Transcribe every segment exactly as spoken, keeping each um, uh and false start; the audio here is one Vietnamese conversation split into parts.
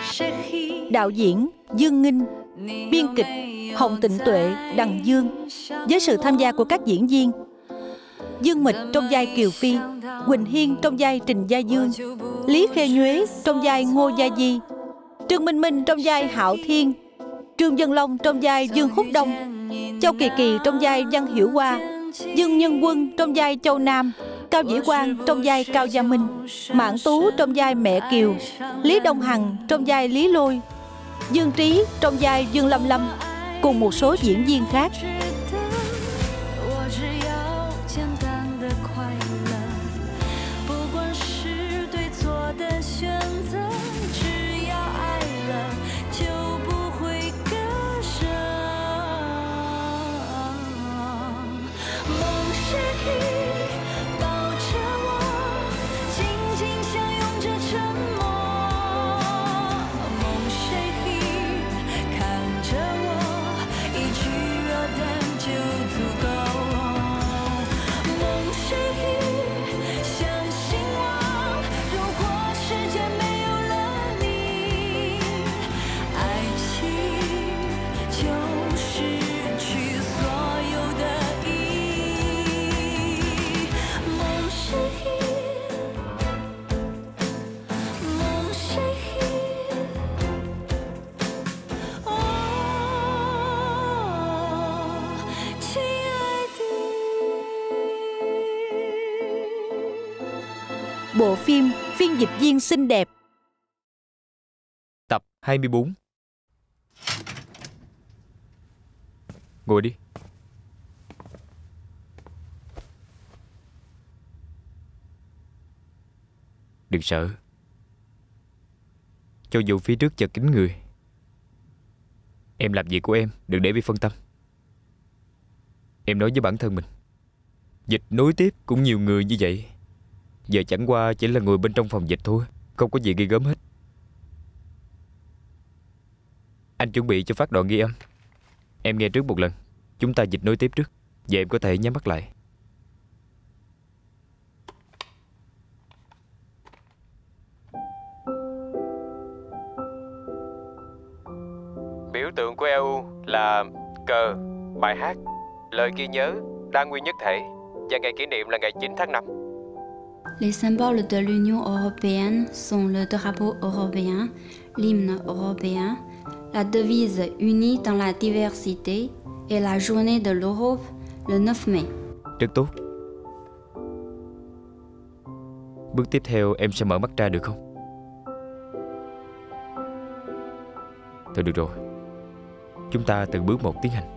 Đạo diễn Dương Nghinh, biên kịch Hồng Tịnh Tuệ, Đằng Dương, với sự tham gia của các diễn viên Dương Mịch trong vai Kiều Phi, Quỳnh Hiên trong vai Trình Gia Dương, Lý Khê Nhuế trong vai Ngô Gia Di, Trương Minh Minh trong vai Hạo Thiên, Trương Dân Long trong vai Dương Húc Đông, Châu Kỳ Kỳ trong vai Văn Hiểu Hoa, Dương Nhân Quân trong vai Châu Nam, Cao Dĩ Quang trong vai Cao Gia Minh, Mãn Tú trong vai Mẹ Kiều, Lý Đông Hằng trong vai Lý Lôi, Dương Trí trong vai Dương Lâm Lâm, cùng một số diễn viên khác. Bộ phim Phiên dịch viên xinh đẹp. Tập hai mươi bốn. Ngồi đi. Đừng sợ. Cho dù phía trước chật kín người, em làm việc của em, đừng để bị phân tâm. Em nói với bản thân mình, dịch nối tiếp cũng nhiều người như vậy, giờ chẳng qua chỉ là người bên trong phòng dịch thôi, không có gì ghê gớm hết. Anh chuẩn bị cho phát đoạn ghi âm. Em nghe trước một lần, chúng ta dịch nối tiếp trước. Giờ em có thể nhắm mắt lại. Biểu tượng của e u là cờ, bài hát, lời ghi nhớ, đa nguyên nhất thể, và ngày kỷ niệm là ngày chín tháng năm. Les symboles de l'Union européenne sont le drapeau européen, l'hymne européen, la devise unie dans la diversité et la journée de l'Europe le neuf mai. Rất tốt. Bước tiếp theo em sẽ mở mắt ra được không? Thôi được rồi, chúng ta từng bước một tiến hành.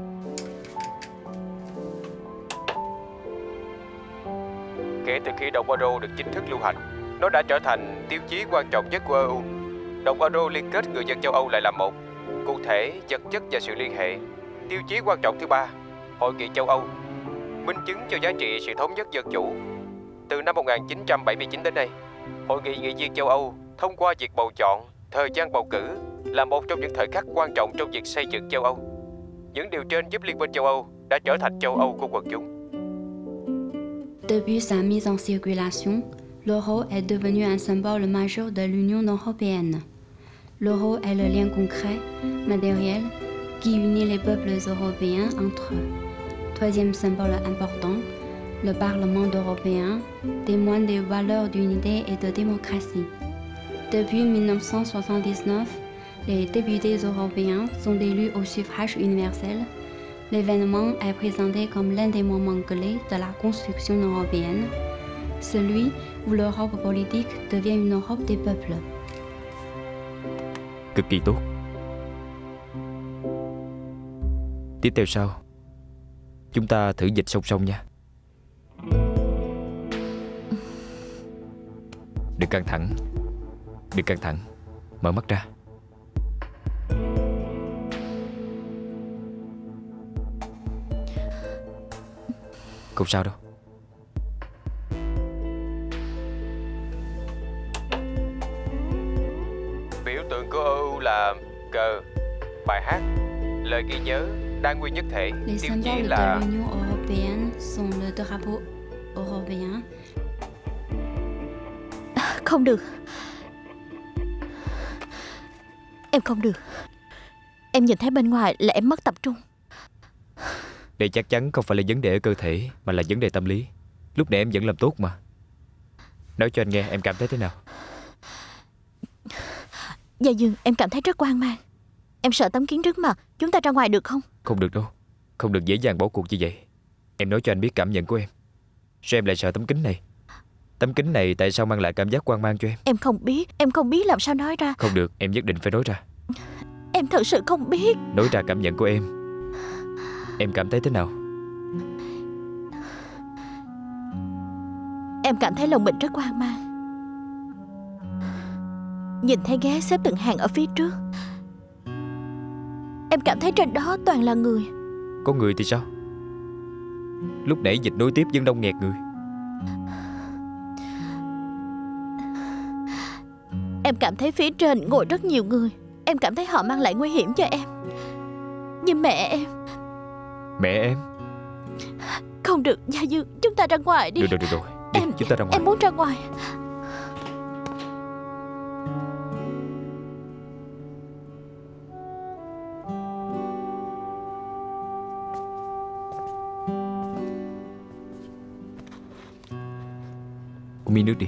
Kể từ khi đồng euro được chính thức lưu hành, nó đã trở thành tiêu chí quan trọng nhất của e u. Đồng euro liên kết người dân châu Âu lại làm một, cụ thể, vật chất và sự liên hệ. Tiêu chí quan trọng thứ ba, Hội nghị châu Âu, minh chứng cho giá trị sự thống nhất dân chủ. Từ năm một nghìn chín trăm bảy mươi chín đến nay, Hội nghị nghị viên châu Âu thông qua việc bầu chọn, thời gian bầu cử là một trong những thời khắc quan trọng trong việc xây dựng châu Âu. Những điều trên giúp Liên minh châu Âu đã trở thành châu Âu của quần chúng. Depuis sa mise en circulation, l'euro est devenu un symbole majeur de l'Union européenne. L'euro est le lien concret, matériel, qui unit les peuples européens entre eux. Troisième symbole important, le Parlement européen témoigne des valeurs d'unité et de démocratie. Depuis mille neuf cent soixante-dix-neuf, les députés européens sont élus au suffrage universel. L'événement est présenté comme l'un des moments clés de la construction européenne, celui où l'Europe politique devient une Europe des peuples. Cực kỳ tốt. Tiếp theo sau, chúng ta thử dịch song song nha. Đừng căng thẳng, đừng căng thẳng, mở mắt ra. Không sao đâu. Biểu tượng của e u là cờ, bài hát, lời ghi nhớ, đa nguyên nhất thể. Les tiêu chí symboles là de l'Union européenne sont le drapeau européen. Không được. Em không được. Em nhìn thấy bên ngoài là em mất tập trung. Đây chắc chắn không phải là vấn đề ở cơ thể, mà là vấn đề tâm lý. Lúc nãy em vẫn làm tốt mà. Nói cho anh nghe em cảm thấy thế nào. Dạ Dương, em cảm thấy rất hoang mang. Em sợ tấm kiến trước mặt. Chúng ta ra ngoài được không? Không được đâu. Không được dễ dàng bỏ cuộc như vậy. Em nói cho anh biết cảm nhận của em. Sao em lại sợ tấm kính này? Tấm kính này tại sao mang lại cảm giác hoang mang cho em? Em không biết. Em không biết làm sao nói ra. Không được, em nhất định phải nói ra. Em thật sự không biết. Nói ra cảm nhận của em. Em cảm thấy thế nào? Em cảm thấy lòng mình rất hoang mang. Nhìn thấy ghế xếp từng hàng ở phía trước. Em cảm thấy trên đó toàn là người. Có người thì sao? Lúc nãy dịch nối tiếp vẫn đông nghẹt người. Em cảm thấy phía trên ngồi rất nhiều người. Em cảm thấy họ mang lại nguy hiểm cho em. Nhưng mẹ em. Mẹ em? Không được, Gia Dương, chúng ta ra ngoài đi. Được rồi, được rồi. Đi, em, chúng ta ra ngoài. Em muốn ra ngoài. Uống miếng nước đi.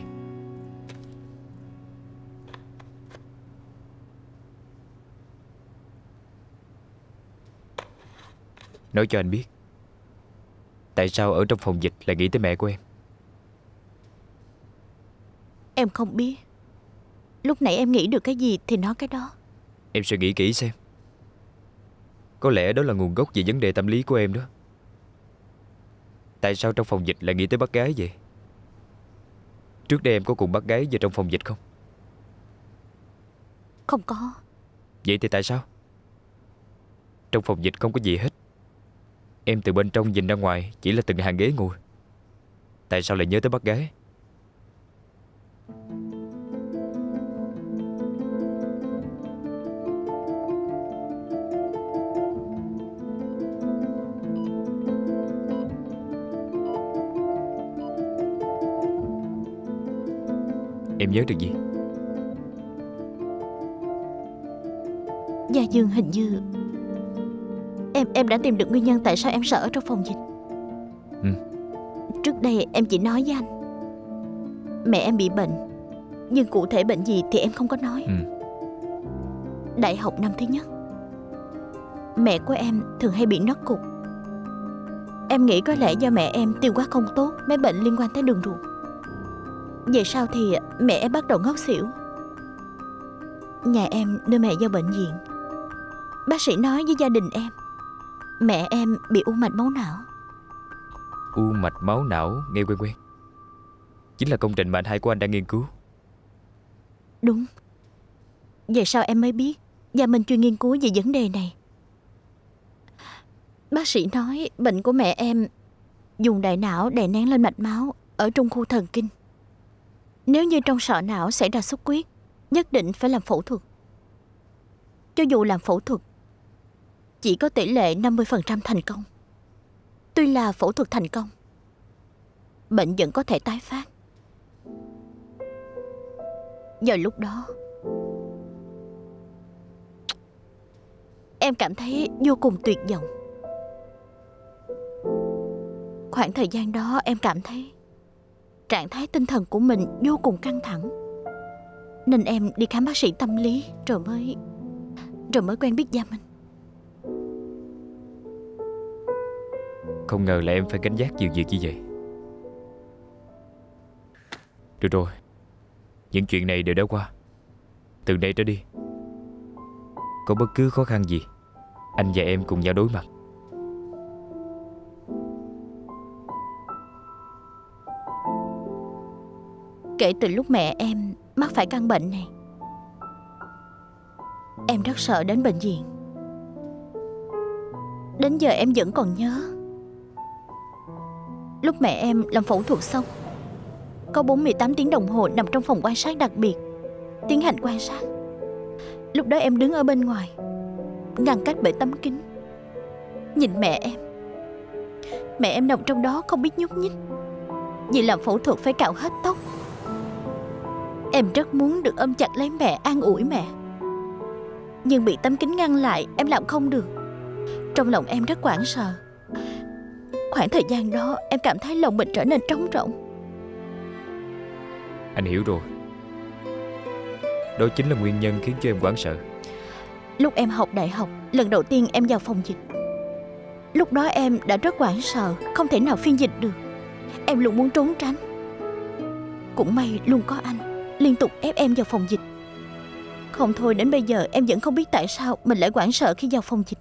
Nói cho anh biết, tại sao ở trong phòng dịch lại nghĩ tới mẹ của em? Em không biết. Lúc nãy em nghĩ được cái gì thì nói cái đó. Em suy nghĩ kỹ xem. Có lẽ đó là nguồn gốc về vấn đề tâm lý của em đó. Tại sao trong phòng dịch lại nghĩ tới bác gái vậy? Trước đây em có cùng bác gái vào trong phòng dịch không? Không có. Vậy thì tại sao? Trong phòng dịch không có gì hết. Em từ bên trong nhìn ra ngoài chỉ là từng hàng ghế ngồi. Tại sao lại nhớ tới bác gái? Em nhớ được gì? Gia Dương, hình như Em em đã tìm được nguyên nhân tại sao em sợ ở trong phòng dịch. Ừ. Trước đây em chỉ nói với anh mẹ em bị bệnh, nhưng cụ thể bệnh gì thì em không có nói. Ừ. Đại học năm thứ nhất, mẹ của em thường hay bị nấc cục. Em nghĩ có lẽ do mẹ em tiêu hóa không tốt mấy bệnh liên quan tới đường ruột. Về sau thì mẹ em bắt đầu ngất xỉu. Nhà em đưa mẹ vào bệnh viện. Bác sĩ nói với gia đình em mẹ em bị u mạch máu não. U mạch máu não nghe quen quen. Chính là công trình mà anh hai của anh đang nghiên cứu. Đúng. Về sau em mới biết gia Minh chuyên nghiên cứu về vấn đề này. Bác sĩ nói bệnh của mẹ em dùng đại não đè nén lên mạch máu ở trung khu thần kinh. Nếu như trong sọ não xảy ra xuất huyết, nhất định phải làm phẫu thuật. Cho dù làm phẫu thuật, chỉ có tỷ lệ năm mươi phần trăm thành công. Tuy là phẫu thuật thành công, bệnh vẫn có thể tái phát. Giờ lúc đó, em cảm thấy vô cùng tuyệt vọng. Khoảng thời gian đó em cảm thấy trạng thái tinh thần của mình vô cùng căng thẳng. Nên em đi khám bác sĩ tâm lý rồi mới Rồi mới quen biết Gia Minh. Không ngờ là em phải gánh vác nhiều việc như vậy. Được rồi, những chuyện này đều đã qua. Từ đây trở đi, có bất cứ khó khăn gì, anh và em cùng nhau đối mặt. Kể từ lúc mẹ em mắc phải căn bệnh này, em rất sợ đến bệnh viện. Đến giờ em vẫn còn nhớ lúc mẹ em làm phẫu thuật xong, có bốn mươi tám tiếng đồng hồ nằm trong phòng quan sát đặc biệt tiến hành quan sát. Lúc đó em đứng ở bên ngoài, ngăn cách bởi tấm kính, nhìn mẹ em. Mẹ em nằm trong đó không biết nhúc nhích, vì làm phẫu thuật phải cạo hết tóc. Em rất muốn được ôm chặt lấy mẹ, an ủi mẹ. Nhưng bị tấm kính ngăn lại, em làm không được. Trong lòng em rất hoảng sợ. Khoảng thời gian đó em cảm thấy lòng mình trở nên trống rỗng. Anh hiểu rồi. Đó chính là nguyên nhân khiến cho em hoảng sợ. Lúc em học đại học, lần đầu tiên em vào phòng dịch, lúc đó em đã rất hoảng sợ, không thể nào phiên dịch được. Em luôn muốn trốn tránh. Cũng may luôn có anh liên tục ép em vào phòng dịch. Không thôi đến bây giờ em vẫn không biết tại sao mình lại hoảng sợ khi vào phòng dịch.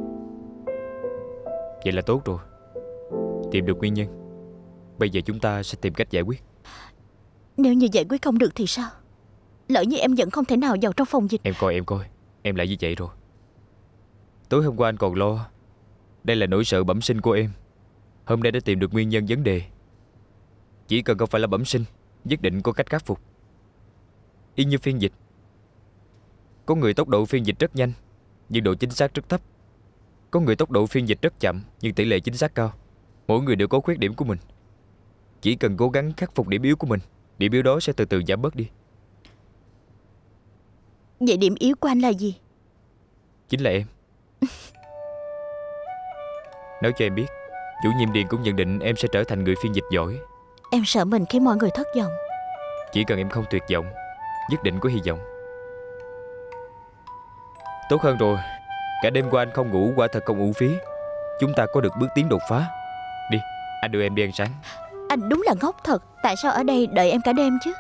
Vậy là tốt rồi. Tìm được nguyên nhân. Bây giờ chúng ta sẽ tìm cách giải quyết. Nếu như giải quyết không được thì sao? Lỡ như em vẫn không thể nào vào trong phòng dịch. Em coi em coi Em lại như vậy rồi. Tối hôm qua anh còn lo. Đây là nỗi sợ bẩm sinh của em. Hôm nay đã tìm được nguyên nhân vấn đề. Chỉ cần không phải là bẩm sinh, nhất định có cách khắc phục. Y như phiên dịch. Có người tốc độ phiên dịch rất nhanh, nhưng độ chính xác rất thấp. Có người tốc độ phiên dịch rất chậm, nhưng tỷ lệ chính xác cao. Mỗi người đều có khuyết điểm của mình. Chỉ cần cố gắng khắc phục điểm yếu của mình, điểm yếu đó sẽ từ từ giảm bớt đi. Vậy điểm yếu của anh là gì? Chính là em. Nói cho em biết, chủ nhiệm Điền cũng nhận định em sẽ trở thành người phiên dịch giỏi. Em sợ mình khiến mọi người thất vọng. Chỉ cần em không tuyệt vọng, nhất định có hy vọng. Tốt hơn rồi. Cả đêm qua anh không ngủ, quả thật không uổng phí. Chúng ta có được bước tiến đột phá. Đi, anh đưa em đi ăn sáng. Anh đúng là ngốc thật. Tại sao ở đây đợi em cả đêm chứ?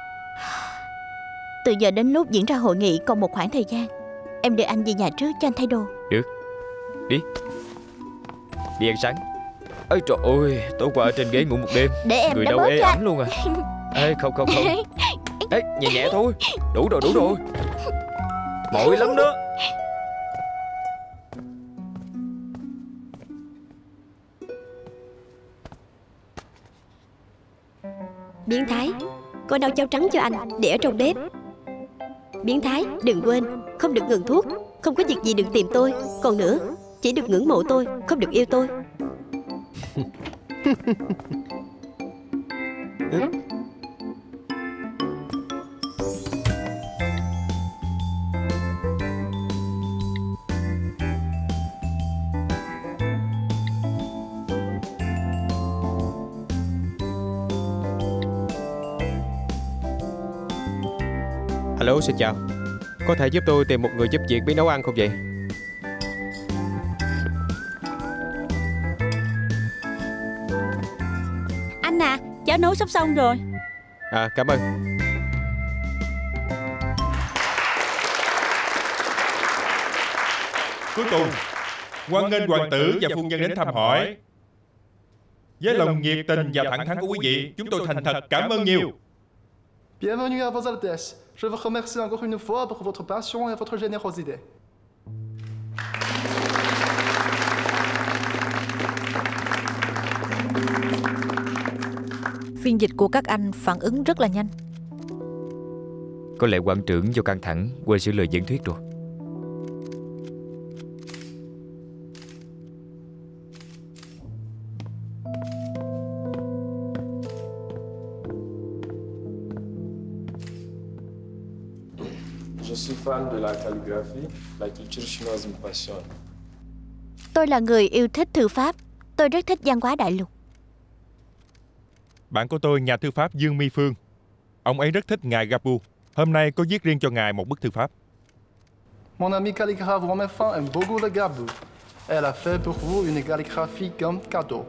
Từ giờ đến lúc diễn ra hội nghị còn một khoảng thời gian. Em đưa anh về nhà trước cho anh thay đồ. Được, đi. Đi ăn sáng. Ôi trời ơi, tối qua ở trên ghế ngủ một đêm. Để em người đã đâu bớt ê cho ẩm anh luôn à. Ê không không không. Ê nhẹ nhẹ thôi. Đủ rồi đủ rồi. Mỏi lắm đó. Biến Thái, cô nấu cháo trắng cho anh để ở trong bếp. Biến Thái, đừng quên, không được ngừng thuốc. Không có việc gì đừng tìm tôi. Còn nữa, chỉ được ngưỡng mộ tôi, không được yêu tôi. Hello, xin chào. Có thể giúp tôi tìm một người giúp việc biết nấu ăn không vậy? Anh à, cháo nấu sắp xong rồi. À, cảm ơn. Cuối cùng, hoan nghênh hoàng tử và phu nhân đến thăm hỏi. Với lòng nhiệt tình và thẳng thắn của quý vị, chúng tôi thành thật cảm ơn nhiều. Bienvenue à vos Altesses. Je vous remercie encore une fois pour votre passion et votre générosité. Phiên dịch của các anh phản ứng rất là nhanh. Có lẽ quan trưởng do căng thẳng quên sửa lời diễn thuyết rồi. Je suis fan de la calligraphie, la culture chinoise me passionne. Tôi là người yêu thích thư pháp. Tôi rất thích văn hóa đại lục. Bạn của tôi, nhà thư pháp Dương Mi Phương. Ông ấy rất thích ngài Gapu. Hôm nay có viết riêng cho ngài một bức thư pháp. Mon ami calligraphe Romain Fin aime beaucoup le Gabou. Elle a fait pour vous une calligraphie comme cadeau.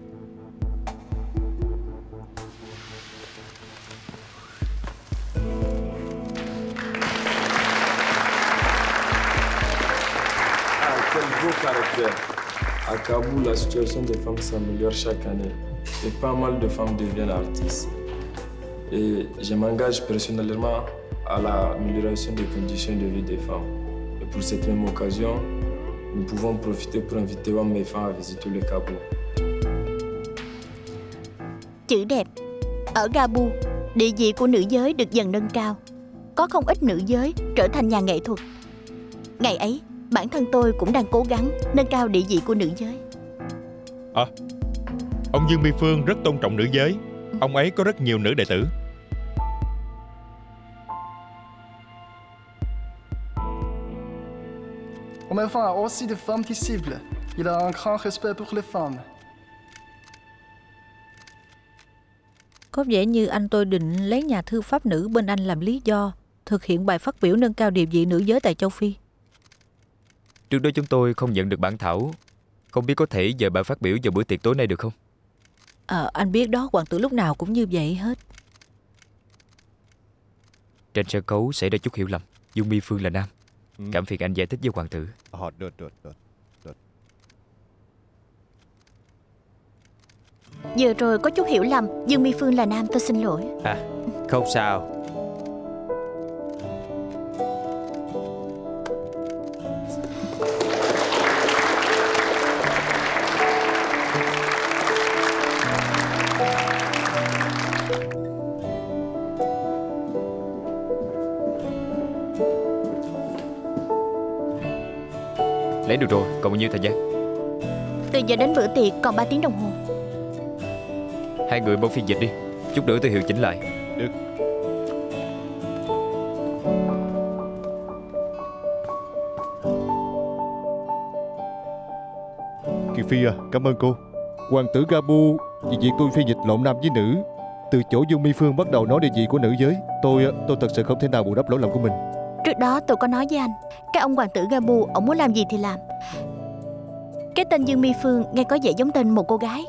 Ah, quel beau caractère. À Kaboul, la situation des femmes s'améliore chaque année et pas mal de femmes deviennent artistes. Et je m'engage personnellement à l'amélioration des conditions de vie des femmes. Et pour cette même occasion, nous pouvons profiter pour inviter Wang Meifan à visiter le Kaboul. Chữ đẹp. Ở Gabu, địa vị của nữ giới được dần nâng cao. Có không ít nữ giới trở thành nhà nghệ thuật. Ngày ấy, bản thân tôi cũng đang cố gắng nâng cao địa vị của nữ giới. À, ông Dương Mi Phương rất tôn trọng nữ giới. Ông ấy có rất nhiều nữ đệ tử. Romain a aussi des femmes qui ciblent. Il a un grand respect pour les femmes. Có vẻ như anh tôi định lấy nhà thư pháp nữ bên anh làm lý do thực hiện bài phát biểu nâng cao địa vị nữ giới tại châu Phi. Trước đó chúng tôi không nhận được bản thảo. Không biết có thể dời bài phát biểu vào bữa tiệc tối nay được không? Ờ, anh biết đó, hoàng tử lúc nào cũng như vậy hết. Trên sân khấu xảy ra chút hiểu lầm. Dung Mi Phương là nam. Ừ. Cảm phiền anh giải thích với hoàng tử. Ờ, được, được, được, được. Vừa rồi có chút hiểu lầm. Dương Mi Phương là nam, tôi xin lỗi. À, không sao. Lấy được rồi, còn bao nhiêu thời gian? Từ giờ đến bữa tiệc còn ba tiếng đồng hồ. Hai người mau phiên dịch đi. Chút nữa tôi hiệu chỉnh lại. Được. Kiều Phi à, cảm ơn cô. Hoàng tử Gabu vì việc tôi phiên dịch lộn nam với nữ, từ chỗ Dương Mi Phương bắt đầu nói địa vị của nữ giới. Tôi tôi thật sự không thể nào bù đắp lỗi lầm của mình. Trước đó tôi có nói với anh, cái ông hoàng tử Gabu, ông muốn làm gì thì làm. Cái tên Dương Mi Phương nghe có vẻ giống tên một cô gái.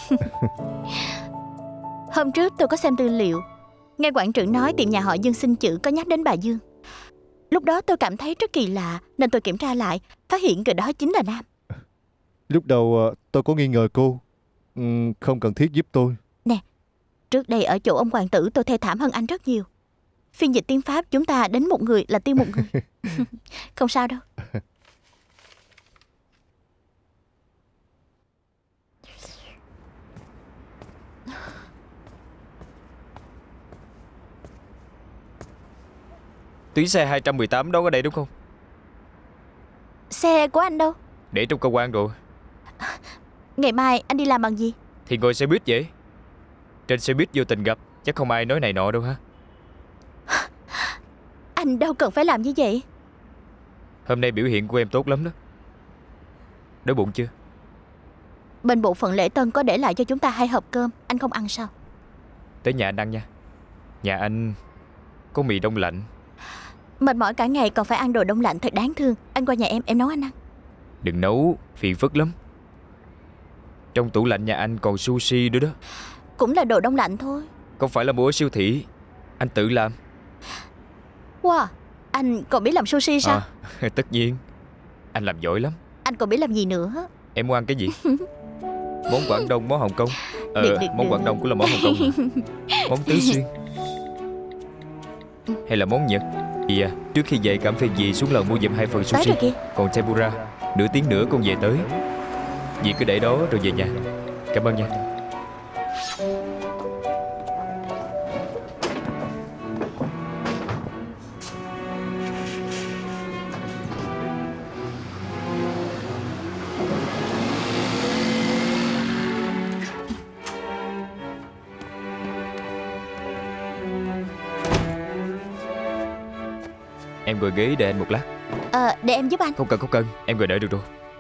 Hôm trước tôi có xem tư liệu, nghe quản trưởng nói tiệm nhà họ Dương xin chữ có nhắc đến bà Dương. Lúc đó tôi cảm thấy rất kỳ lạ nên tôi kiểm tra lại, phát hiện người đó chính là nam. Lúc đầu tôi có nghi ngờ cô. uhm, Không cần thiết giúp tôi. Nè, trước đây ở chỗ ông hoàng tử tôi thê thảm hơn anh rất nhiều. Phiên dịch tiếng Pháp chúng ta đến một người là tiêu một người. Không sao đâu. Tuyến xe hai một tám đón ở đây đúng không? Xe của anh đâu? Để trong cơ quan rồi. Ngày mai anh đi làm bằng gì? Thì ngồi xe buýt vậy. Trên xe buýt vô tình gặp, chắc không ai nói này nọ đâu ha. Anh đâu cần phải làm như vậy. Hôm nay biểu hiện của em tốt lắm đó. Đói bụng chưa? Bên bộ phận lễ tân có để lại cho chúng ta hai hộp cơm. Anh không ăn sao? Tới nhà anh ăn nha. Nhà anh có mì đông lạnh. Mệt mỏi cả ngày còn phải ăn đồ đông lạnh thật đáng thương. Anh qua nhà em, em nấu anh ăn. Đừng nấu, phiền phức lắm. Trong tủ lạnh nhà anh còn sushi nữa đó. Cũng là đồ đông lạnh thôi. Không phải là mua ở siêu thị. Anh tự làm. Wow, anh còn biết làm sushi sao? À, tất nhiên. Anh làm giỏi lắm. Anh còn biết làm gì nữa? Em muốn ăn cái gì? Món Quảng Đông, món Hồng Kông. Ờ, được, được, món được. Quảng Đông cũng là món Hồng Kông mà. Món Tứ Xuyên. Hay là món Nhật. Thì à, trước khi về cảm phiền dì xuống lầu mua giùm hai phần Tới sushi. rồi kìa. Còn tempura, nửa tiếng nữa con về tới. Dì cứ để đó rồi về nhà. Cảm ơn nha. Em ngồi ghế để anh một lát. Ờ, để em giúp anh. Không cần, không cần. Em ngồi đợi được rồi.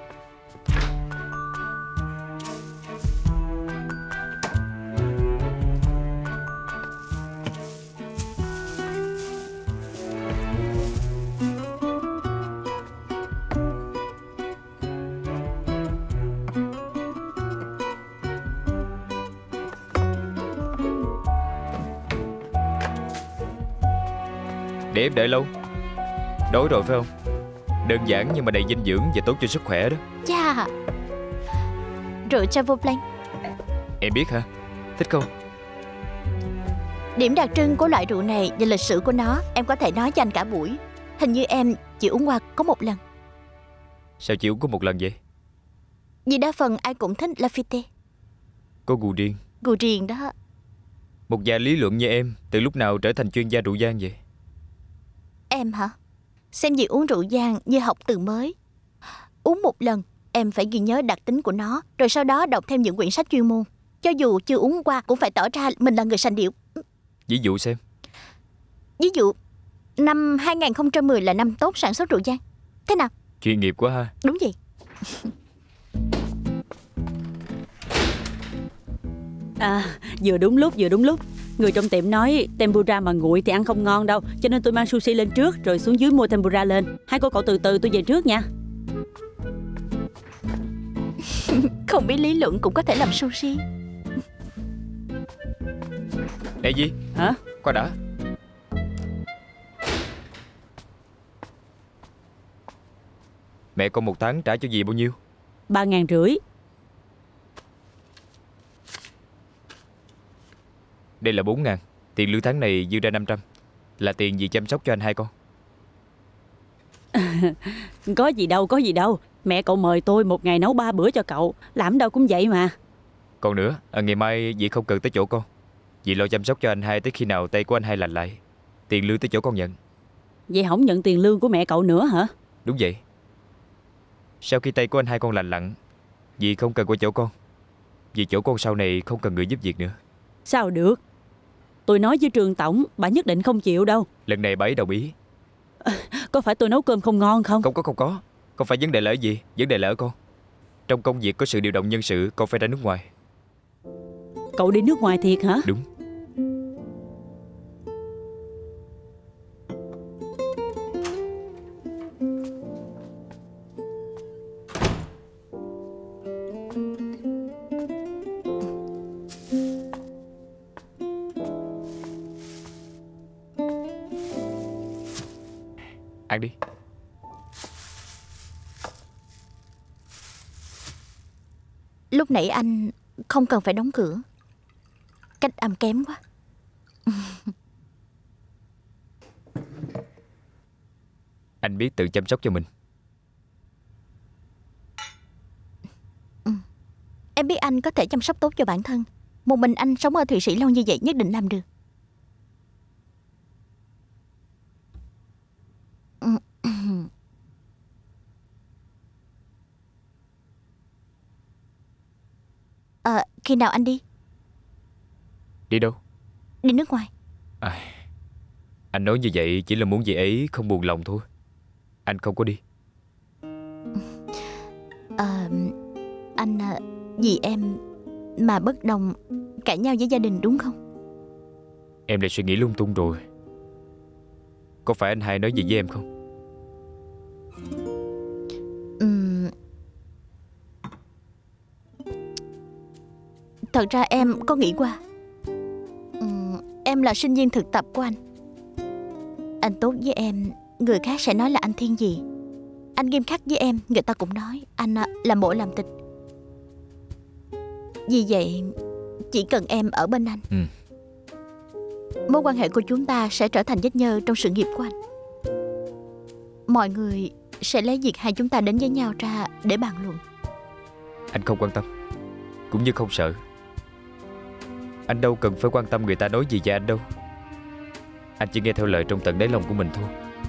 Để em đợi lâu. Đói rồi phải không? Đơn giản nhưng mà đầy dinh dưỡng và tốt cho sức khỏe đó. Chà, rượu Chavo Blanc. Em biết hả? Thích không? Điểm đặc trưng của loại rượu này và lịch sử của nó em có thể nói cho anh cả buổi. Hình như em chỉ uống qua có một lần. Sao chỉ uống có một lần vậy? Vì đa phần ai cũng thích Lafite. Có gu riêng. Gu riêng đó. Một nhà lý luận như em từ lúc nào trở thành chuyên gia rượu vang vậy? Em hả? Xem việc uống rượu vang như học từ mới. Uống một lần em phải ghi nhớ đặc tính của nó, rồi sau đó đọc thêm những quyển sách chuyên môn. Cho dù chưa uống qua cũng phải tỏ ra mình là người sành điệu. Ví dụ xem. Ví dụ năm hai không một không là năm tốt sản xuất rượu vang. Thế nào? Chuyên nghiệp quá ha. Đúng vậy. À, vừa đúng lúc, vừa đúng lúc. Người trong tiệm nói tempura mà nguội thì ăn không ngon đâu, cho nên tôi mang sushi lên trước rồi xuống dưới mua tempura lên. Hai cô cậu từ từ, tôi về trước nha. Không biết lý luận cũng có thể làm sushi. Ê Di. Hả? Qua đã. Mẹ con một tháng trả cho dì bao nhiêu? Ba ngàn rưỡi. Đây là bốn ngàn. Tiền lương tháng này dư ra năm trăm. Là tiền dì chăm sóc cho anh hai con. Có gì đâu, có gì đâu. Mẹ cậu mời tôi một ngày nấu ba bữa cho cậu. Làm đâu cũng vậy mà. Còn nữa, à, ngày mai dì không cần tới chỗ con. Dì lo chăm sóc cho anh hai tới khi nào tay của anh hai lành lại. Tiền lương tới chỗ con nhận. Vậy không nhận tiền lương của mẹ cậu nữa hả? Đúng vậy. Sau khi tay của anh hai con lành lặn, dì không cần qua chỗ con. Vì chỗ con sau này không cần người giúp việc nữa. Sao được? Tôi nói với Trường tổng, bà nhất định không chịu đâu. Lần này bà ấy đồng ý. À, có phải tôi nấu cơm không ngon không? Không có, không có. Không phải vấn đề là ở gì, vấn đề là ở con. Trong công việc có sự điều động nhân sự, con phải ra nước ngoài. Cậu đi nước ngoài thiệt hả? Đúng. Ăn đi. Lúc nãy anh không cần phải đóng cửa. Cách âm kém quá. Anh biết tự chăm sóc cho mình. Ừ. Em biết anh có thể chăm sóc tốt cho bản thân. Một mình anh sống ở Thụy Sĩ lâu như vậy nhất định làm được. À, khi nào anh đi? Đi đâu? Đi nước ngoài. À, anh nói như vậy chỉ là muốn dì ấy không buồn lòng thôi. Anh không có đi. À, anh vì em mà bất đồng, cãi nhau với gia đình đúng không? Em lại suy nghĩ lung tung rồi. Có phải anh hai nói gì với em không? Uhm... Thật ra em có nghĩ qua. uhm, Em là sinh viên thực tập của anh. Anh tốt với em, người khác sẽ nói là anh thiên vị. Anh nghiêm khắc với em, người ta cũng nói anh làm bộ làm tịch. Vì vậy chỉ cần em ở bên anh, ừ. mối quan hệ của chúng ta sẽ trở thành vết nhơ trong sự nghiệp của anh. Mọi người sẽ lấy việc hai chúng ta đến với nhau ra để bàn luận. Anh không quan tâm, cũng như không sợ. Anh đâu cần phải quan tâm người ta nói gì về anh đâu. Anh chỉ nghe theo lời trong tận đáy lòng của mình thôi.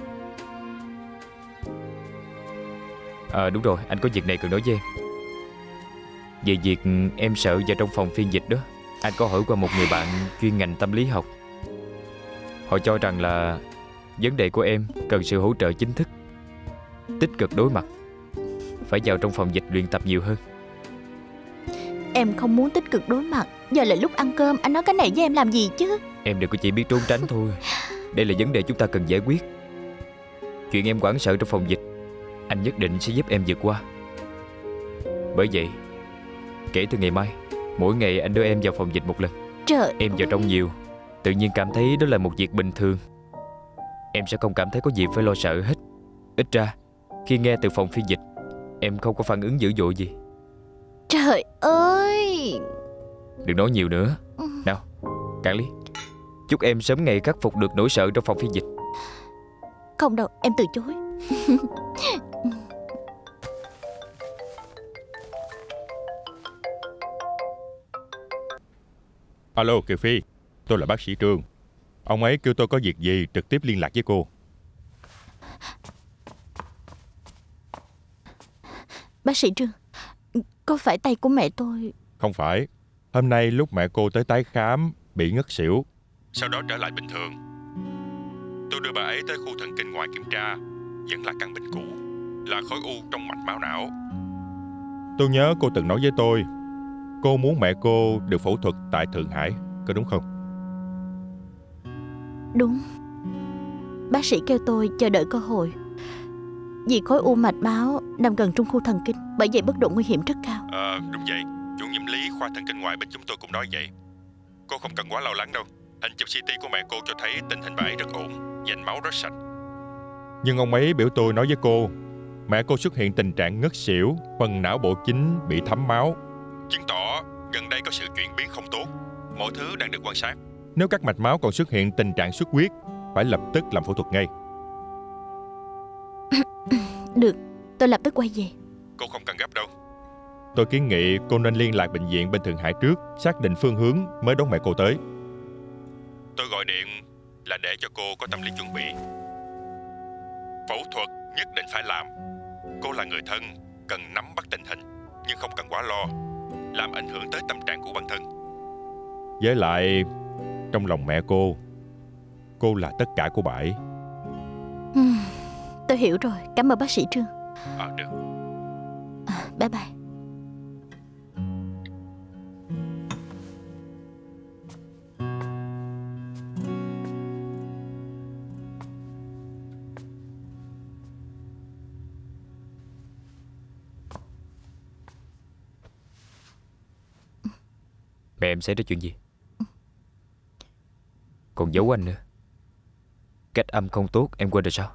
À đúng rồi, anh có việc này cần nói với em. Về việc em sợ vào trong phòng phiên dịch đó, anh có hỏi qua một người bạn chuyên ngành tâm lý học. Họ cho rằng là vấn đề của em cần sự hỗ trợ chính thức, tích cực đối mặt, phải vào trong phòng dịch luyện tập nhiều hơn. Em không muốn tích cực đối mặt. Giờ là lúc ăn cơm, anh nói cái này với em làm gì chứ? Em đừng có chỉ biết trốn tránh thôi. Đây là vấn đề chúng ta cần giải quyết. Chuyện em hoảng sợ trong phòng dịch, anh nhất định sẽ giúp em vượt qua. Bởi vậy, kể từ ngày mai, mỗi ngày anh đưa em vào phòng dịch một lần. Trời Em vào trong nhiều, tự nhiên cảm thấy đó là một việc bình thường. Em sẽ không cảm thấy có gì phải lo sợ hết. Ít ra, khi nghe từ phòng phiên dịch, em không có phản ứng dữ dội gì. Trời ơi! Đừng nói nhiều nữa. Nào, cạn ly. Chúc em sớm ngày khắc phục được nỗi sợ trong phòng phiên dịch. Không đâu, em từ chối. Alo Kiều Phi, tôi là bác sĩ Trương. Ông ấy kêu tôi có việc gì trực tiếp liên lạc với cô. Bác sĩ Trương, có phải tay của mẹ tôi... Không phải. Hôm nay lúc mẹ cô tới tái khám bị ngất xỉu, sau đó trở lại bình thường. Tôi đưa bà ấy tới khu thần kinh ngoại kiểm tra, vẫn là căn bệnh cũ. là khối u trong mạch máu não. Tôi nhớ cô từng nói với tôi, cô muốn mẹ cô được phẫu thuật tại Thượng Hải, có đúng không? Đúng. Bác sĩ kêu tôi chờ đợi cơ hội. Vì khối u mạch máu nằm gần trung khu thần kinh, bởi vậy mức độ nguy hiểm rất cao. Ờ, đúng vậy. Chủ nhiệm lý khoa thần kinh ngoại bên chúng tôi cũng nói vậy. Cô không cần quá lo lắng đâu. Hình chụp xê tê của mẹ cô cho thấy tình hình bà ấy rất ổn, dành máu rất sạch. Nhưng ông ấy biểu tôi nói với cô, mẹ cô xuất hiện tình trạng ngất xỉu, phần não bộ chính bị thấm máu, chứng tỏ gần đây có sự chuyển biến không tốt. Mọi thứ đang được quan sát. Nếu các mạch máu còn xuất hiện tình trạng xuất huyết, phải lập tức làm phẫu thuật ngay. Được, tôi lập tức quay về. Cô không cần gấp đâu. Tôi kiến nghị cô nên liên lạc bệnh viện bên Thượng Hải trước, xác định phương hướng mới đón mẹ cô tới. Tôi gọi điện là để cho cô có tâm lý chuẩn bị. Phẫu thuật nhất định phải làm. Cô là người thân, cần nắm bắt tình hình, nhưng không cần quá lo, làm ảnh hưởng tới tâm trạng của bản thân. Với lại, trong lòng mẹ cô, cô là tất cả của bà ấy. Ừ, tôi hiểu rồi, cảm ơn bác sĩ Trương. À, được. À, bye bye. Mẹ em xảy ra chuyện gì? Còn giấu anh nữa. Cách âm không tốt em quên rồi sao?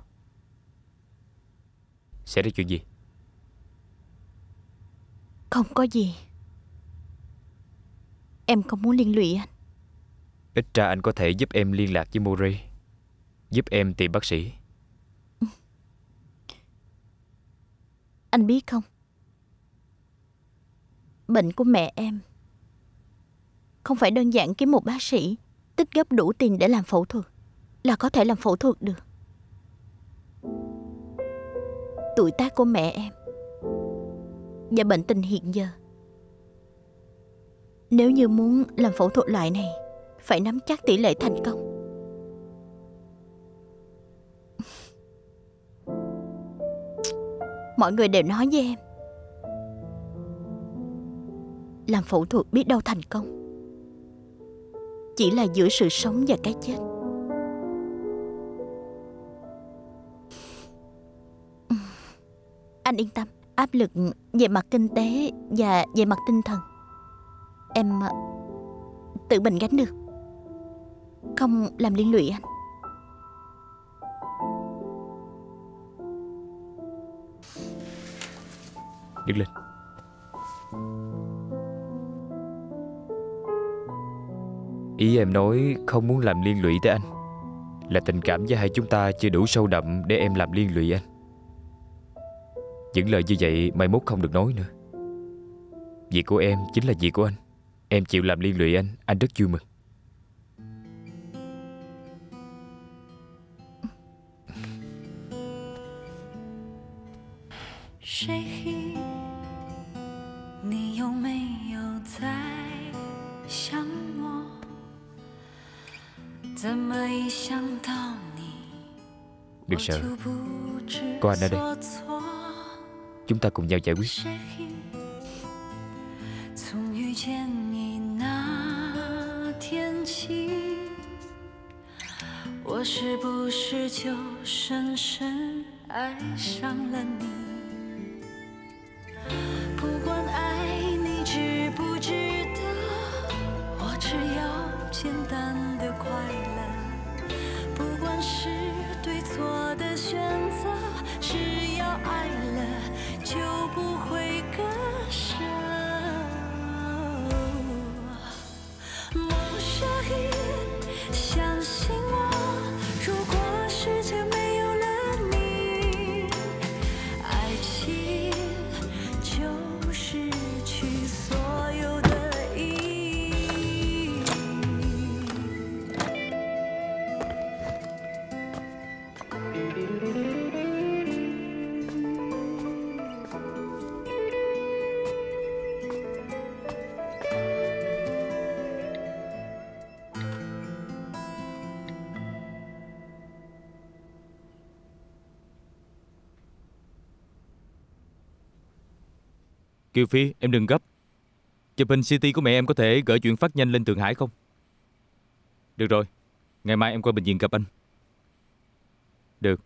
Xảy ra chuyện gì? Không có gì. Em không muốn liên lụy anh. Ít ra anh có thể giúp em liên lạc với Mori, giúp em tìm bác sĩ. Anh biết không, bệnh của mẹ em không phải đơn giản kiếm một bác sĩ tích góp đủ tiền để làm phẫu thuật là có thể làm phẫu thuật được. Tuổi tác của mẹ em và bệnh tình hiện giờ, nếu như muốn làm phẫu thuật loại này, phải nắm chắc tỷ lệ thành công. Mọi người đều nói với em, làm phẫu thuật biết đâu thành công, chỉ là giữa sự sống và cái chết. Anh yên tâm, áp lực về mặt kinh tế và về mặt tinh thần em tự mình gánh được, không làm liên lụy anh. Đứng lên. Ý em nói không muốn làm liên lụy tới anh là tình cảm với hai chúng ta chưa đủ sâu đậm để em làm liên lụy anh. Những lời như vậy mai mốt không được nói nữa. Việc của em chính là việc của anh. Em chịu làm liên lụy anh, anh rất vui mừng. Đừng sợ, có anh ở đây. Chúng ta cùng nhau giải quyết. Cho Kiều Phi, em đừng gấp. Chụp hình xê tê của mẹ em có thể gửi chuyển phát nhanh lên Thượng Hải không? Được rồi, ngày mai em qua bệnh viện gặp anh. Được.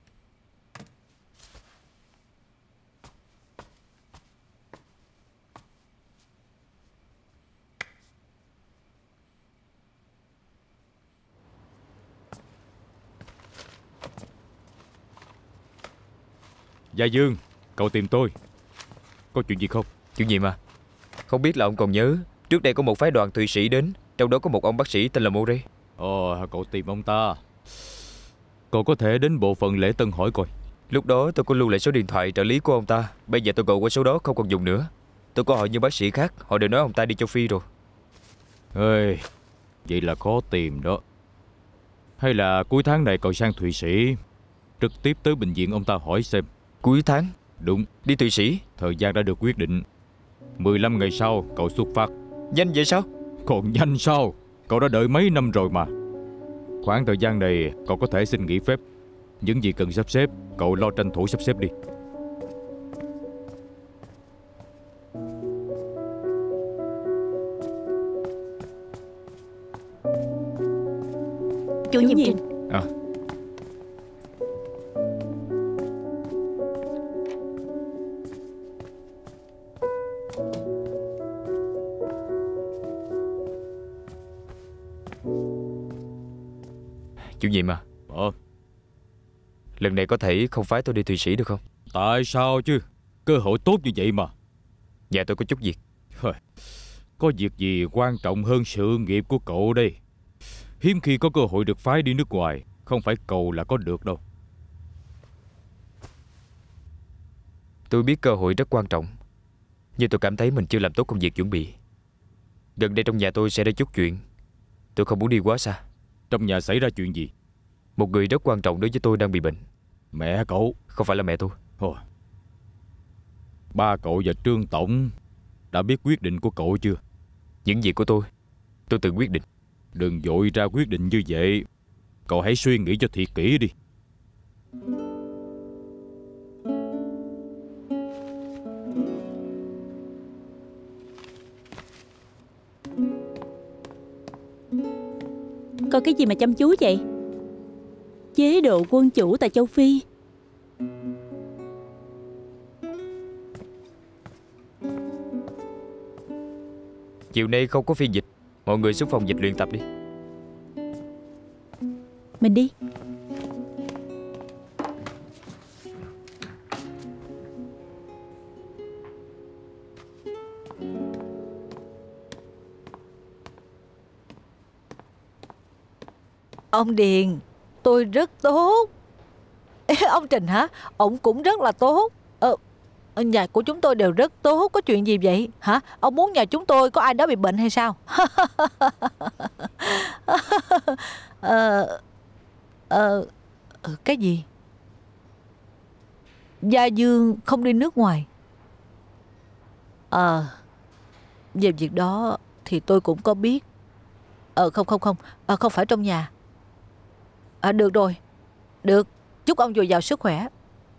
Gia Dương, cậu tìm tôi. Có chuyện gì không? Chuyện gì mà? Không biết là ông còn nhớ, trước đây có một phái đoàn Thụy Sĩ đến, trong đó có một ông bác sĩ tên là Mori. Ồ, cậu tìm ông ta. Cậu có thể đến bộ phận lễ tân hỏi coi. Lúc đó tôi có lưu lại số điện thoại trợ lý của ông ta. Bây giờ tôi gọi qua số đó không còn dùng nữa. Tôi có hỏi những bác sĩ khác, họ đều nói ông ta đi châu Phi rồi. Ê, vậy là khó tìm đó. Hay là cuối tháng này cậu sang Thụy Sĩ, trực tiếp tới bệnh viện ông ta hỏi xem. Cuối tháng? Đúng. Đi Thụy Sĩ? Thời gian đã được quyết định. mười lăm ngày sau cậu xuất phát. Nhanh vậy sao? Còn nhanh sao? Cậu đã đợi mấy năm rồi mà. Khoảng thời gian này cậu có thể xin nghỉ phép. Những gì cần sắp xếp, cậu lo tranh thủ sắp xếp đi. Chủ nhiệm Trình. À. Chuyện gì mà? Ờ. Lần này có thể không phái tôi đi Thụy Sĩ được không? Tại sao chứ? Cơ hội tốt như vậy mà. Nhà tôi có chút việc. Có việc gì quan trọng hơn sự nghiệp của cậu đây? Hiếm khi có cơ hội được phái đi nước ngoài. Không phải cầu là có được đâu. Tôi biết cơ hội rất quan trọng, nhưng tôi cảm thấy mình chưa làm tốt công việc chuẩn bị. Gần đây trong nhà tôi xảy ra chút chuyện. Tôi không muốn đi quá xa. Trong nhà xảy ra chuyện gì? Một người rất quan trọng đối với tôi đang bị bệnh. Mẹ cậu? Không phải là mẹ tôi. Ồ. Ba cậu và Trương Tổng đã biết quyết định của cậu chưa? Những việc của tôi, tôi tự quyết định. Đừng vội ra quyết định như vậy. Cậu hãy suy nghĩ cho thiệt kỹ đi. Coi cái gì mà chăm chú vậy? Chế độ quân chủ tại châu Phi. Chiều nay không có phiên dịch. Mọi người xuống phòng dịch luyện tập đi. Mình đi. Ông Điền, tôi rất tốt. Ông Trình hả? Ông cũng rất là tốt. Ờ, nhà của chúng tôi đều rất tốt. Có chuyện gì vậy hả? Ông muốn nhà chúng tôi có ai đó bị bệnh hay sao? ờ, ờ, cái gì? Gia Dương không đi nước ngoài. Ờ, về việc đó thì tôi cũng có biết. Ờ, không không không, à, không phải trong nhà. À, được rồi. Được, chúc ông dồi dào sức khỏe.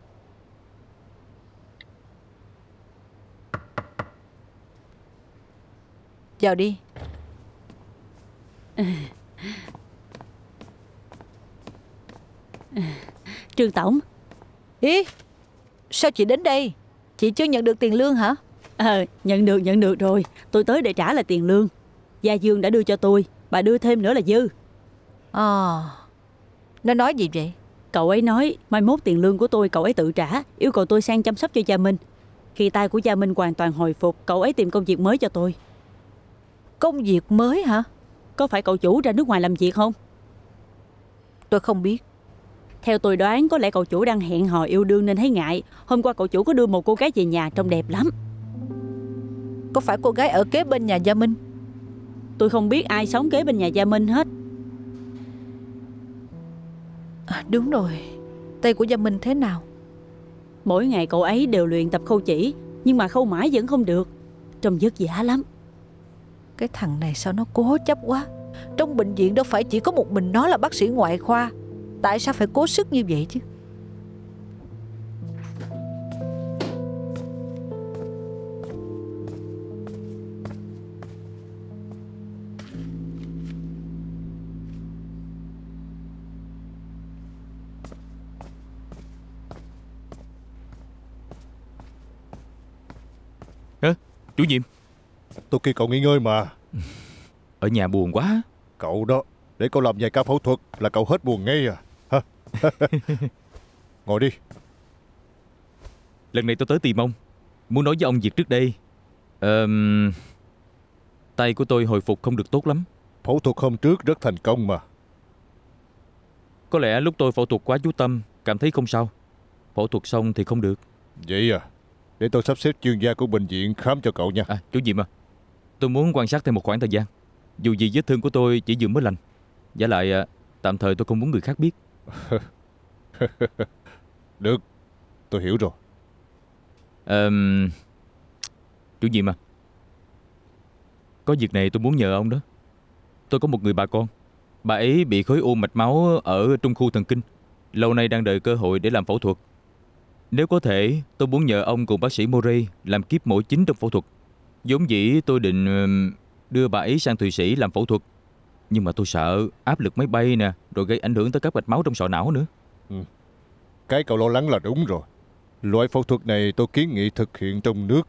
Vào đi. Trương Tổng. Ý, sao chị đến đây? Chị chưa nhận được tiền lương hả? Ờ, nhận được, nhận được rồi. Tôi tới để trả lại tiền lương. Gia Dương đã đưa cho tôi. Bà đưa thêm nữa là dư. À, nó nói gì vậy? Cậu ấy nói mai mốt tiền lương của tôi cậu ấy tự trả. Yêu cầu tôi sang chăm sóc cho Gia Minh. Khi tai của Gia Minh hoàn toàn hồi phục, cậu ấy tìm công việc mới cho tôi. Công việc mới hả? Có phải cậu chủ ra nước ngoài làm việc không? Tôi không biết. Theo tôi đoán có lẽ cậu chủ đang hẹn hò yêu đương nên thấy ngại. Hôm qua cậu chủ có đưa một cô gái về nhà trông đẹp lắm. Có phải cô gái ở kế bên nhà Gia Minh? Tôi không biết ai sống kế bên nhà Gia Minh hết. À, đúng rồi. Tay của Gia Minh thế nào? Mỗi ngày cậu ấy đều luyện tập khâu chỉ, nhưng mà khâu mãi vẫn không được. Trông vất vả lắm. Cái thằng này sao nó cố chấp quá. Trong bệnh viện đâu phải chỉ có một mình nó là bác sĩ ngoại khoa. Tại sao phải cố sức như vậy chứ? Chủ nhiệm. Tôi kêu cậu nghỉ ngơi mà. Ở nhà buồn quá. Cậu đó, để cậu làm vài ca phẫu thuật là cậu hết buồn ngay à. Hả? Ngồi đi. Lần này tôi tới tìm ông, muốn nói với ông việc trước đây. Ờ... Tay của tôi hồi phục không được tốt lắm. Phẫu thuật hôm trước rất thành công mà. Có lẽ lúc tôi phẫu thuật quá chú tâm, cảm thấy không sao. Phẫu thuật xong thì không được. Vậy à? Để tôi sắp xếp chuyên gia của bệnh viện khám cho cậu nha. À, chủ nhiệm à, tôi muốn quan sát thêm một khoảng thời gian. Dù gì vết thương của tôi chỉ vừa mới lành. Giả lại tạm thời tôi không muốn người khác biết. Được, tôi hiểu rồi. à, Chủ nhiệm à, có việc này tôi muốn nhờ ông đó. Tôi có một người bà con. Bà ấy bị khối u mạch máu ở trung khu thần kinh, lâu nay đang đợi cơ hội để làm phẫu thuật. Nếu có thể, tôi muốn nhờ ông cùng bác sĩ Morey làm kíp mổ chính trong phẫu thuật. Vốn dĩ tôi định đưa bà ấy sang Thụy Sĩ làm phẫu thuật, nhưng mà tôi sợ áp lực máy bay nè, rồi gây ảnh hưởng tới các mạch máu trong sọ não nữa. Ừ. Cái cậu lo lắng là đúng rồi. Loại phẫu thuật này tôi kiến nghị thực hiện trong nước.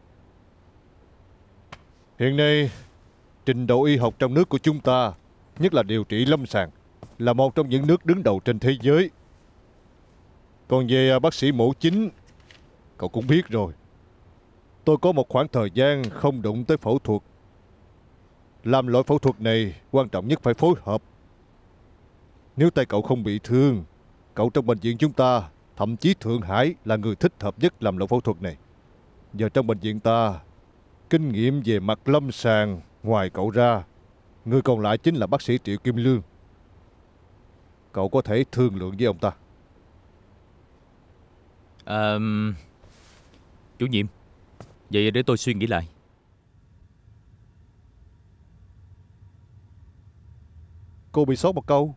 Hiện nay, trình độ y học trong nước của chúng ta, nhất là điều trị lâm sàng, là một trong những nước đứng đầu trên thế giới. Còn về bác sĩ mổ chính, cậu cũng biết rồi. Tôi có một khoảng thời gian không đụng tới phẫu thuật. Làm loại phẫu thuật này, quan trọng nhất phải phối hợp. Nếu tay cậu không bị thương, cậu trong bệnh viện chúng ta, thậm chí Thượng Hải, là người thích hợp nhất làm loại phẫu thuật này. Giờ trong bệnh viện ta, kinh nghiệm về mặt lâm sàng ngoài cậu ra, người còn lại chính là bác sĩ Triệu Kim Lương. Cậu có thể thương lượng với ông ta. À, chủ nhiệm, vậy để tôi suy nghĩ lại. Cô bị sót một câu.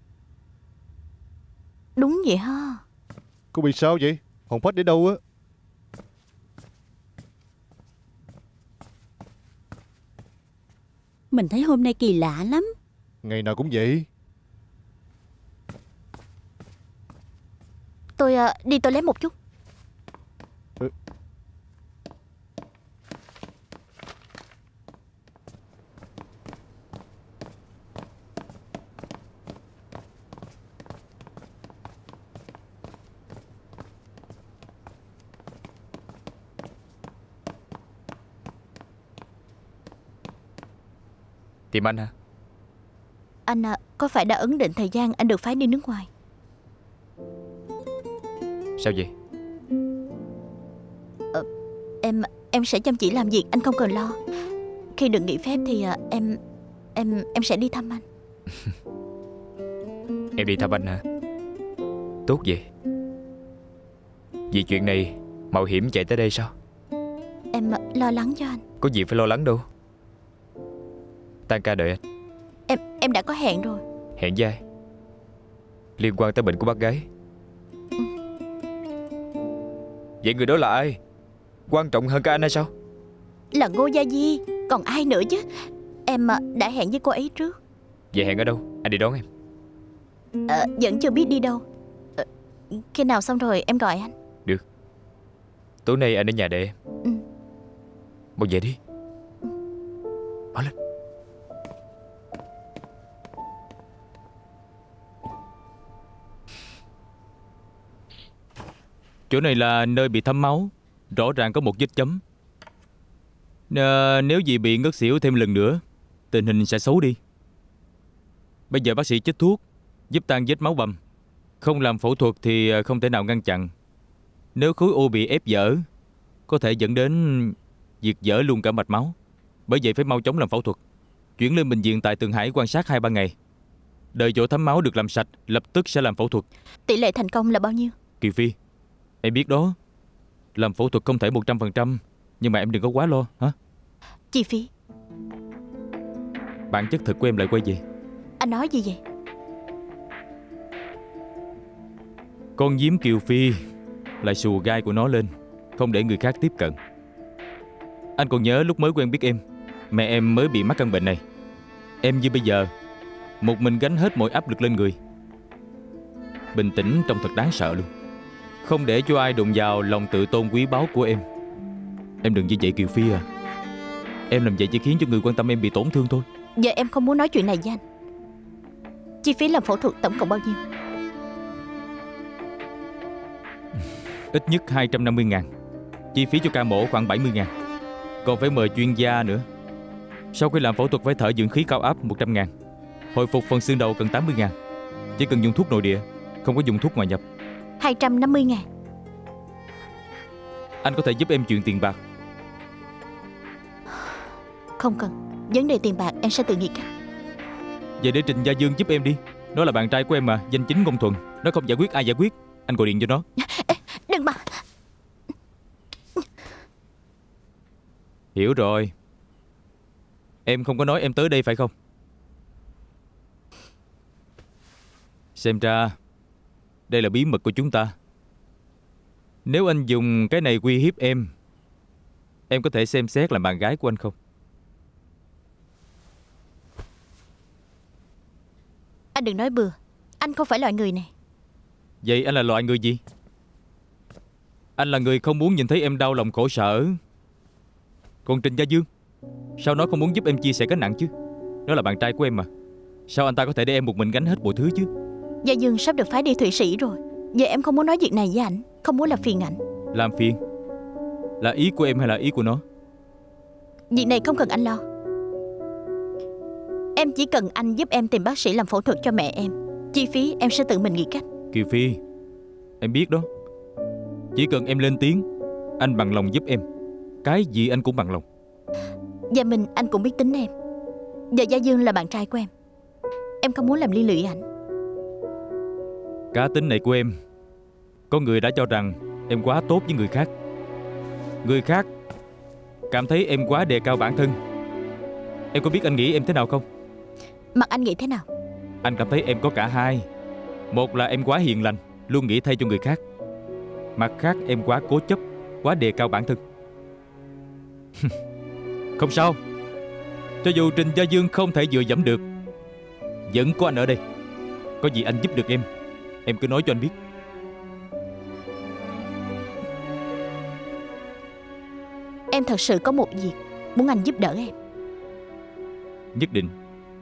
Đúng vậy ha. Cô bị sao vậy? Hồn phách để đâu á? Mình thấy hôm nay kỳ lạ lắm. Ngày nào cũng vậy. Tôi uh, đi toilet một chút. Ừ. Tìm anh hả? Anh uh, có phải đã ấn định thời gian anh được phái đi nước ngoài? Sao vậy? Ờ, em em sẽ chăm chỉ làm việc, anh không cần lo. Khi được nghỉ phép thì uh, em em em sẽ đi thăm anh. Em đi thăm anh hả? Tốt vậy. Vì chuyện này mạo hiểm chạy tới đây sao? Em uh, lo lắng cho anh. Có gì phải lo lắng đâu. Tan ca đợi anh. Em em đã có hẹn rồi. Hẹn với ai? Liên quan tới bệnh của bác gái. Ừ. Vậy người đó là ai? Quan trọng hơn cả anh hay sao? Là Ngô Gia Di, còn ai nữa chứ. Em uh, đã hẹn với cô ấy trước. Vậy hẹn ở đâu? Anh đi đón em. À, vẫn chưa biết đi đâu. À, khi nào xong rồi em gọi anh. Được. Tối nay anh ở nhà đợi em. Ừ. Mau về đi. Mau lên. Chỗ này là nơi bị thấm máu, rõ ràng có một vết chấm. À, nếu gì bị ngất xỉu thêm lần nữa, tình hình sẽ xấu đi. Bây giờ bác sĩ chích thuốc giúp tan vết máu bầm. Không làm phẫu thuật thì không thể nào ngăn chặn. Nếu khối u bị ép vỡ, có thể dẫn đến việc vỡ luôn cả mạch máu. Bởi vậy phải mau chóng làm phẫu thuật. Chuyển lên bệnh viện tại Thượng Hải quan sát hai ba ngày. Đợi chỗ thấm máu được làm sạch, lập tức sẽ làm phẫu thuật. Tỷ lệ thành công là bao nhiêu? Kiều Phi, em biết đó, làm phẫu thuật không thể một trăm phần trăm, nhưng mà em đừng có quá lo hả? Chi phí. Bản chất thật của em lại quay về. Anh nói gì vậy? Con giếm Kiều Phi lại xù gai của nó lên, không để người khác tiếp cận. Anh còn nhớ lúc mới quen biết em, mẹ em mới bị mắc căn bệnh này. Em như bây giờ, một mình gánh hết mọi áp lực lên người. Bình tĩnh trông thật đáng sợ luôn. Không để cho ai đụng vào lòng tự tôn quý báu của em. Em đừng như vậy Kiều Phi à. Em làm vậy chỉ khiến cho người quan tâm em bị tổn thương thôi. Giờ em không muốn nói chuyện này với anh. Chi phí làm phẫu thuật tổng cộng bao nhiêu? Ít nhất hai trăm năm mươi ngàn. Chi phí cho ca mổ khoảng bảy mươi ngàn. Còn phải mời chuyên gia nữa. Sau khi làm phẫu thuật phải thở dưỡng khí cao áp một trăm ngàn. Hồi phục phần xương đầu cần tám mươi ngàn. Chỉ cần dùng thuốc nội địa, không có dùng thuốc ngoài nhập. Hai trăm năm mươi ngàn. Anh có thể giúp em chuyện tiền bạc. Không cần. Vấn đề tiền bạc em sẽ tự nghĩ cách. Vậy để Trình Gia Dương giúp em đi. Nó là bạn trai của em mà, danh chính ngôn thuận. Nó không giải quyết ai giải quyết. Anh gọi điện cho nó. Đừng mà. Hiểu rồi. Em không có nói em tới đây phải không? Xem ra đây là bí mật của chúng ta. Nếu anh dùng cái này uy hiếp em, em có thể xem xét làm bạn gái của anh không? Anh đừng nói bừa. Anh không phải loại người này. Vậy anh là loại người gì? Anh là người không muốn nhìn thấy em đau lòng khổ sở. Còn Trình Gia Dương, sao nó không muốn giúp em chia sẻ gánh nặng chứ? Nó là bạn trai của em mà. Sao anh ta có thể để em một mình gánh hết mọi thứ chứ? Gia Dương sắp được phái đi Thụy Sĩ rồi. Giờ em không muốn nói việc này với ảnh. Không muốn làm phiền ảnh. Làm phiền? Là ý của em hay là ý của nó? Việc này không cần anh lo. Em chỉ cần anh giúp em tìm bác sĩ làm phẫu thuật cho mẹ em. Chi phí em sẽ tự mình nghĩ cách. Kiều Phi, em biết đó. Chỉ cần em lên tiếng, anh bằng lòng giúp em. Cái gì anh cũng bằng lòng. Và mình anh cũng biết tính em. Giờ Gia Dương là bạn trai của em. Em không muốn làm liên lụy ảnh. Cá tính này của em, có người đã cho rằng em quá tốt với người khác. Người khác cảm thấy em quá đề cao bản thân. Em có biết anh nghĩ em thế nào không? Mặt anh nghĩ thế nào? Anh cảm thấy em có cả hai. Một là em quá hiền lành, luôn nghĩ thay cho người khác. Mặt khác em quá cố chấp, quá đề cao bản thân. Không sao. Cho dù Trình Gia Dương không thể dựa dẫm được, vẫn có anh ở đây. Có gì anh giúp được em, em cứ nói cho anh biết. Em thật sự có một việc muốn anh giúp đỡ em. Nhất định.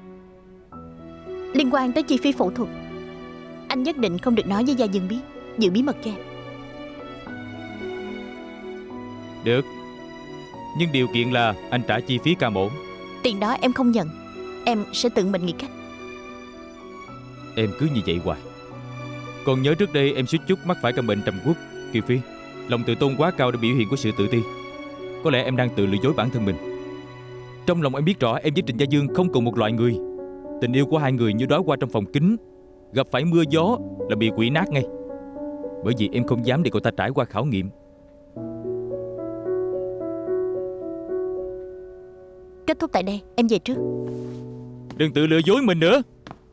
Liên quan tới chi phí phẫu thuật. Anh nhất định không được nói với Gia Dương biết. Giữ bí mật cho em. Được. Nhưng điều kiện là anh trả chi phí ca mổ. Tiền đó em không nhận. Em sẽ tự mình nghĩ cách. Em cứ như vậy hoài. Còn nhớ trước đây em suýt chút mắc phải căn bệnh trầm uất. Kiều Phi, lòng tự tôn quá cao đã biểu hiện của sự tự ti. Có lẽ em đang tự lừa dối bản thân mình. Trong lòng em biết rõ em với Trình Gia Dương không cùng một loại người. Tình yêu của hai người như đóa hoa trong phòng kính, gặp phải mưa gió là bị quỷ nát ngay. Bởi vì em không dám để cậu ta trải qua khảo nghiệm. Kết thúc tại đây, em về trước. Đừng tự lừa dối mình nữa.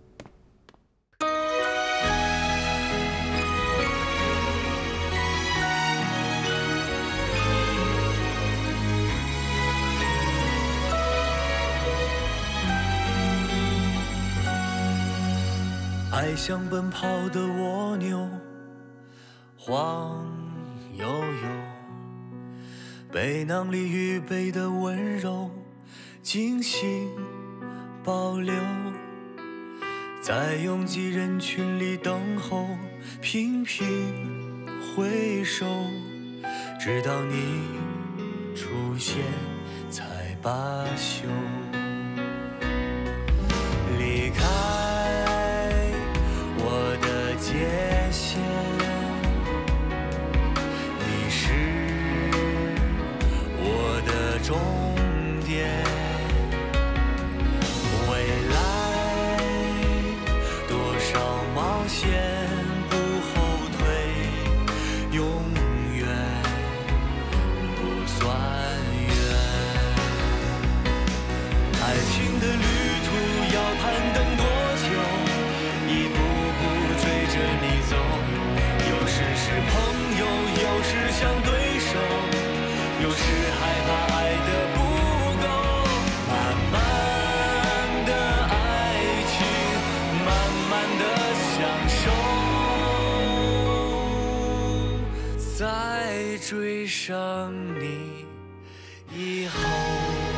爱像奔跑的蜗牛，晃悠悠，背囊里预备的温柔，精心保留，在拥挤人群里等候，频频回首，直到你出现才罢休。离开我的界限，你是我的终点。未来多少冒险不后退，永远不算远。爱情的旅途要攀登多久？一步步追着你走，有时是朋友，有时像对手，有时害怕爱的不够。慢慢的爱情，慢慢的享受，在追上你以后。